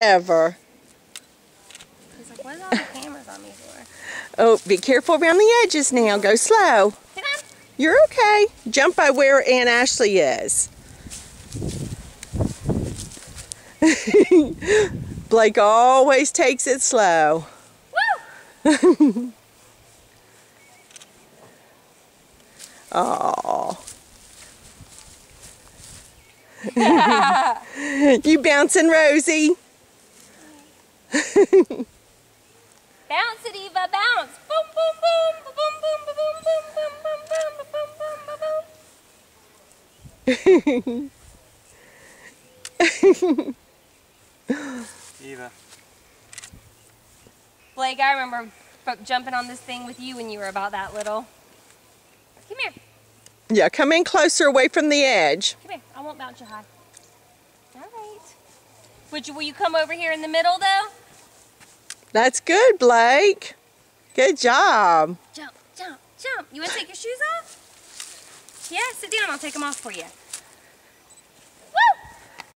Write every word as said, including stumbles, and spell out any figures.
Ever. He's like, what are all the cameras on me for? Oh, be careful around the edges now. Go slow. Sit down. You're okay. Jump by where Aunt Ashley is. Blake always takes it slow. Woo! Aww. You bouncing, Rosie? Bounce it, Eva, bounce. Boom, boom, boom, boom, boom, boom, boom, boom, boom, boom, boom, boom, boom, boom. Eva. Blake, I remember jumping on this thing with you when you were about that little. Come here. Yeah, come in closer away from the edge. Come here. I won't bounce you high. All right. Would you, will you come over here in the middle, though? That's good, Blake. Good job. Jump, jump, jump. You want to take your shoes off? Yeah, sit down. I'll take them off for you.